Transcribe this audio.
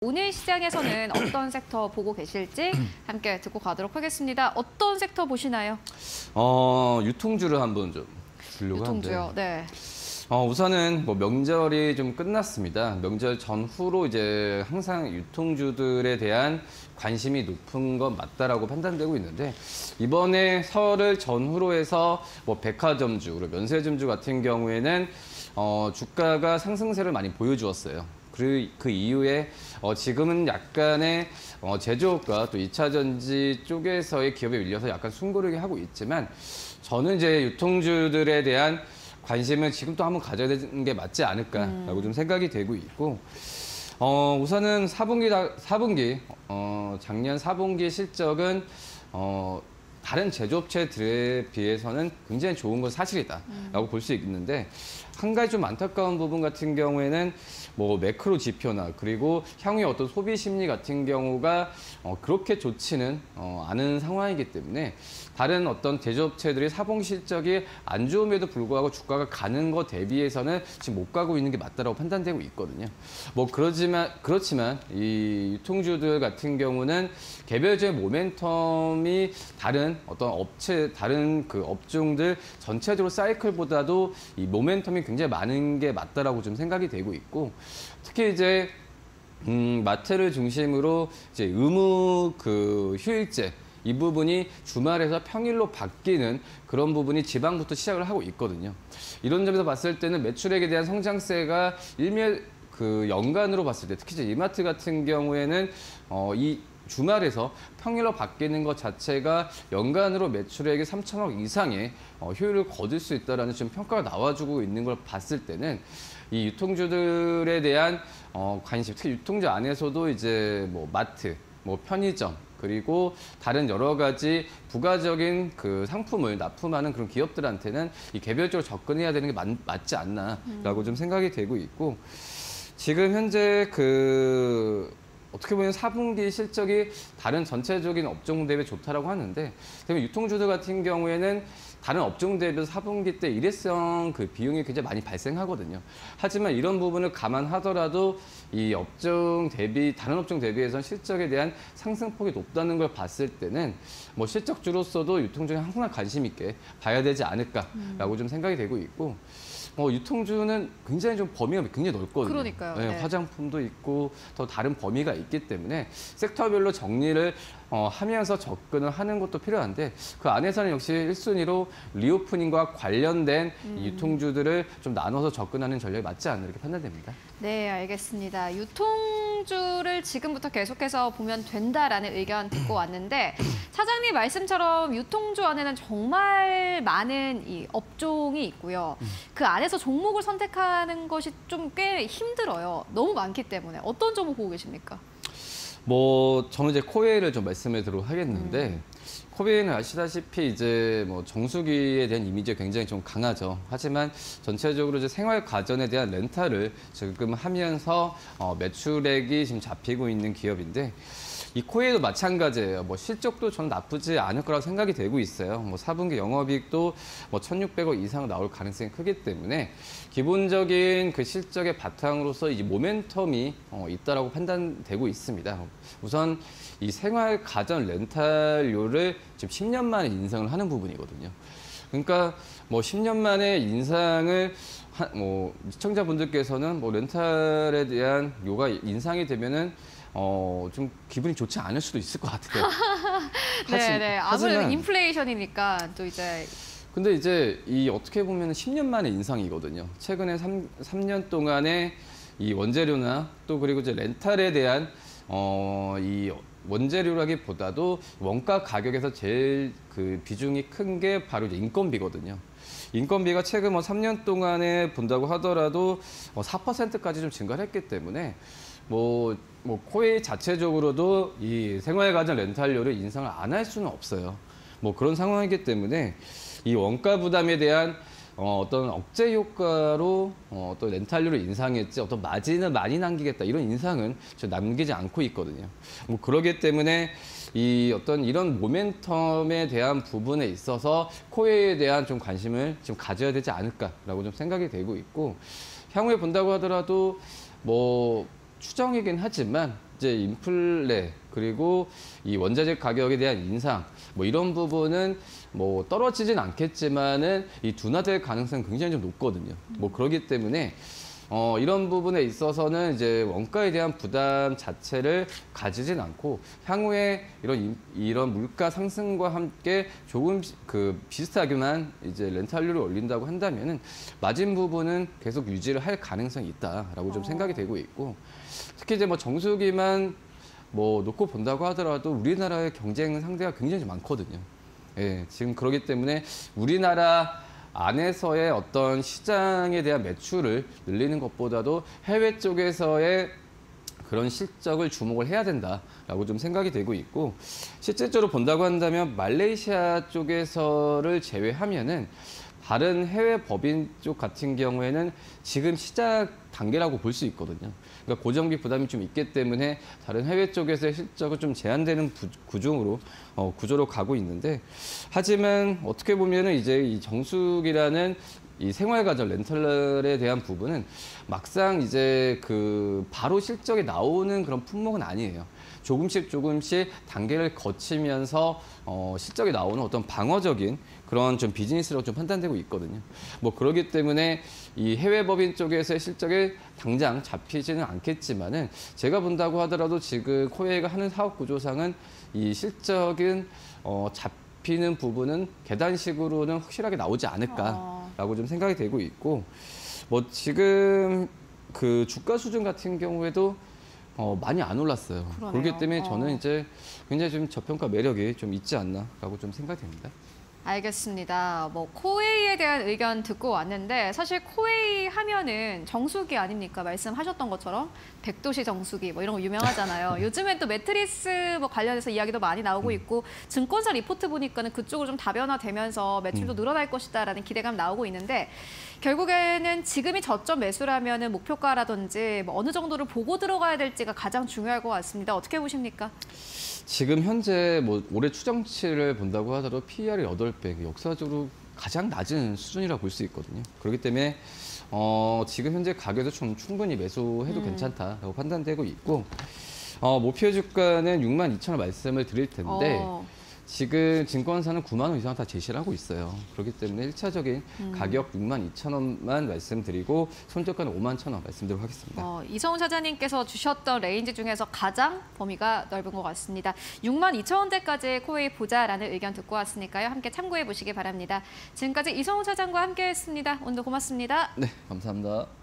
오늘 시장에서는 어떤 섹터 보고 계실지 함께 듣고 가도록 하겠습니다. 어떤 섹터 보시나요? 유통주를 한번 좀 보려고 하는데. 유통주요. 네. 우선은 명절이 좀 끝났습니다. 명절 전후로 이제 항상 유통주들에 대한 관심이 높은 건 맞다라고 판단되고 있는데, 이번에 설을 전후로 해서 백화점주, 그리고 면세점주 같은 경우에는 주가가 상승세를 많이 보여주었어요. 그 이후에 지금은 약간의 제조업과 또 2차 전지 쪽에서의 기업에 밀려서 약간 숨고르게 하고 있지만, 저는 이제 유통주들에 대한 관심을 지금 또 한번 가져야 되는 게 맞지 않을까라고 좀 생각이 되고 있고, 우선은 4분기 작년 4분기 실적은 다른 제조업체들에 비해서는 굉장히 좋은 건 사실이다라고 볼 수 있는데, 한 가지 좀 안타까운 부분 같은 경우에는 매크로 지표나 그리고 향후의 어떤 소비 심리 같은 경우가 그렇게 좋지는 않은 상황이기 때문에, 다른 어떤 제조업체들이 4분기 실적이 안 좋음에도 불구하고 주가가 가는 것 대비해서는 지금 못 가고 있는 게 맞다라고 판단되고 있거든요. 그렇지만 이 유통주들 같은 경우는 개별적인 모멘텀이 다른 어떤 다른 그 업종들 전체적으로 사이클보다도 이 모멘텀이 굉장히 많은 게 맞다라고 좀 생각이 되고 있고, 특히 이제 마트를 중심으로 이제 의무 휴일제 이 부분이 주말에서 평일로 바뀌는 그런 부분이 지방부터 시작을 하고 있거든요. 이런 점에서 봤을 때는 매출액에 대한 성장세가 연간으로 봤을 때, 특히 이제 이마트 같은 경우에는 이 주말에서 평일로 바뀌는 것 자체가 연간으로 매출액이 3천억 이상의 효율을 거둘 수 있다라는 지금 평가가 나와주고 있는 걸 봤을 때는, 이 유통주들에 대한 관심, 특히 유통주 안에서도 이제 마트, 편의점, 그리고 다른 여러 가지 부가적인 그 상품을 납품하는 그런 기업들한테는 이 개별적으로 접근해야 되는 게 맞지 않나라고 좀 생각이 되고 있고, 지금 현재 어떻게 보면 4분기 실적이 다른 전체적인 업종 대비 좋다라고 하는데, 그러면 유통주들 같은 경우에는 다른 업종 대비해서 4분기 때 일회성 비용이 굉장히 많이 발생하거든요. 하지만 이런 부분을 감안하더라도 이 다른 업종 대비해서는 실적에 대한 상승폭이 높다는 걸 봤을 때는 실적주로서도 유통주에 항상 관심 있게 봐야 되지 않을까라고 좀 생각이 되고 있고, 유통주는 굉장히 좀 범위가 굉장히 넓거든요. 그러니까요. 네, 네. 화장품도 있고 더 다른 범위가 있기 때문에 섹터별로 정리를 하면서 접근을 하는 것도 필요한데, 그 안에서는 역시 1순위로 리오프닝과 관련된 유통주들을 좀 나눠서 접근하는 전략이 맞지 않나 이렇게 판단됩니다. 네, 알겠습니다. 유통주를 지금부터 계속해서 보면 된다라는 의견 듣고 왔는데, 차장님 말씀처럼 유통주 안에는 정말 많은 이 업종이 있고요. 그 안에서 종목을 선택하는 것이 좀 꽤 힘들어요. 너무 많기 때문에. 어떤 종목 보고 계십니까? 저는 이제 코웨이를 좀 말씀을 드리도록 하겠는데, 코웨이는 아시다시피 이제 정수기에 대한 이미지가 굉장히 좀 강하죠. 하지만 전체적으로 이제 생활 가전에 대한 렌탈을 지금 하면서 매출액이 지금 잡히고 있는 기업인데, 이 코웨이도 마찬가지예요. 실적도 저는 나쁘지 않을 거라고 생각이 되고 있어요. 4분기 영업이익도 1,600억 이상 나올 가능성이 크기 때문에, 기본적인 그 실적의 바탕으로서 이 모멘텀이 있다라고 판단되고 있습니다. 우선 이 생활 가전 렌탈료를 지금 10년 만에 인상을 하는 부분이거든요. 그러니까 10년 만에 인상을 시청자분들께서는 렌탈에 대한 요가 인상이 되면은 좀 기분이 좋지 않을 수도 있을 것 같아요. 네. 아무래도 인플레이션이니까 또 이제. 근데 이제 어떻게 보면 10년 만에 인상이거든요. 최근에 3년 동안에 이 원재료나 또 그리고 이제 렌탈에 대한 이 원재료라기보다도 원가 가격에서 제일 비중이 큰 게 바로 이제 인건비거든요. 인건비가 최근 3년 동안에 본다고 하더라도 4%까지 좀 증가를 했기 때문에, 코웨이 자체적으로도 이 생활가전 렌탈료를 인상을 안 할 수는 없어요. 그런 상황이기 때문에 이 원가 부담에 대한 어떤 억제 효과로 또 렌탈료를 인상했지 어떤 마진을 많이 남기겠다 이런 인상은 남기지 않고 있거든요. 그러기 때문에 이런 모멘텀에 대한 부분에 있어서 코웨이에 대한 좀 관심을 좀 가져야 되지 않을까라고 좀 생각이 되고 있고, 향후에 본다고 하더라도 추정이긴 하지만 이제 인플레 그리고 이 원자재 가격에 대한 인상 뭐 이런 부분은 뭐 떨어지진 않겠지만은 이 둔화될 가능성이 굉장히 좀 높거든요. 뭐 그렇기 때문에 이런 부분에 있어서는 이제 원가에 대한 부담 자체를 가지진 않고 향후에 이런 물가 상승과 함께 조금 비슷하게만 이제 렌탈료를 올린다고 한다면은 마진 부분은 계속 유지를 할 가능성이 있다라고 좀 생각이 되고 있고 특히 이제 뭐 정수기만 뭐 놓고 본다고 하더라도 우리나라의 경쟁 상대가 굉장히 좀 많거든요. 예, 지금 그렇기 때문에 우리나라 안에서의 어떤 시장에 대한 매출을 늘리는 것보다도 해외 쪽에서의 그런 실적을 주목을 해야 된다라고 좀 생각이 되고 있고 실질적으로 본다고 한다면 말레이시아 쪽에서를 제외하면은 다른 해외 법인 쪽 같은 경우에는 지금 시작 단계라고 볼 수 있거든요. 그러니까 고정비 부담이 좀 있기 때문에 다른 해외 쪽에서의 실적은 좀 제한되는 구조로 가고 있는데 하지만 어떻게 보면은 이제 이 정수기라는 이 생활가전 렌탈에 대한 부분은 막상 이제 바로 실적이 나오는 그런 품목은 아니에요. 조금씩 단계를 거치면서 실적이 나오는 어떤 방어적인 그런 좀 비즈니스로 좀 판단되고 있거든요. 뭐 그렇기 때문에 이 해외 법인 쪽에서의 실적이 당장 잡히지는 않겠지만은 제가 본다고 하더라도 지금 코웨이가 하는 사업 구조상은 이 실적은 잡히는 부분은 계단식으로는 확실하게 나오지 않을까라고 좀 생각이 되고 있고 뭐 지금 주가 수준 같은 경우에도 많이 안 올랐어요. 그러네요. 그렇기 때문에 저는 이제 굉장히 좀 저평가 매력이 좀 있지 않나라고 좀 생각이 됩니다. 알겠습니다. 뭐 코웨이에 대한 의견 듣고 왔는데 사실 코웨이 하면은 정수기 아닙니까? 말씀하셨던 것처럼 백도시 정수기 뭐 이런 거 유명하잖아요. 요즘엔 또 매트리스 뭐 관련해서 이야기도 많이 나오고 있고 증권사 리포트 보니까는 그쪽으로 좀 다변화되면서 매출도 늘어날 것이다라는 기대감 나오고 있는데 결국에는 지금이 저점 매수라면은 목표가라든지 뭐 어느 정도를 보고 들어가야 될지가 가장 중요할 것 같습니다. 어떻게 보십니까? 지금 현재 뭐 올해 추정치를 본다고 하더라도 PER이 8배, 역사적으로 가장 낮은 수준이라고 볼 수 있거든요. 그렇기 때문에 지금 현재 가격도 좀 충분히 매수해도 괜찮다라고 판단되고 있고 목표 주가는 62,000원 말씀을 드릴 텐데 지금 증권사는 9만 원 이상 다 제시를 하고 있어요. 그렇기 때문에 1차적인 가격 62,000원만 말씀드리고 손절가는 51,000원 말씀드리도록 하겠습니다. 이성훈 사장님께서 주셨던 레인지 중에서 가장 범위가 넓은 것 같습니다. 62,000원대까지 코웨이 보자라는 의견 듣고 왔으니까요. 함께 참고해 보시기 바랍니다. 지금까지 이성훈 사장과 함께했습니다. 오늘도 고맙습니다. 네, 감사합니다.